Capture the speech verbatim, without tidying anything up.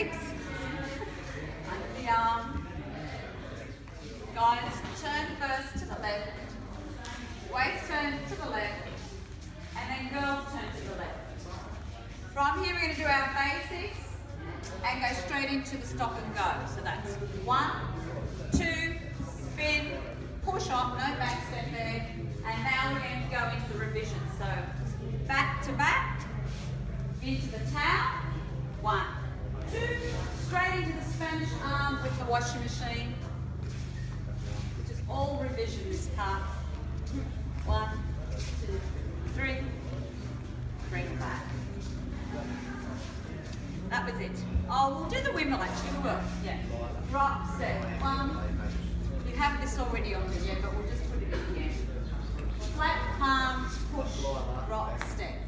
basics. Under the arm. Guys, turn first to the left. Waist turn to the left. And then girls turn to the left. From here we're going to do our basics and go straight into the stop and go. So that's one, two, spin, push off, no back step there. And now we're going to go into the revision. So back to back, into the towel, one, two, straight into the Spanish arm with the washing machine, which is all revision this part. One, two, three, bring it back. That was it. Oh, we'll do the windmill actually, we will. Yeah. Rock, step, one. You have this already on the, yeah, but we'll just put it in again. Flat palms, push, rock, step.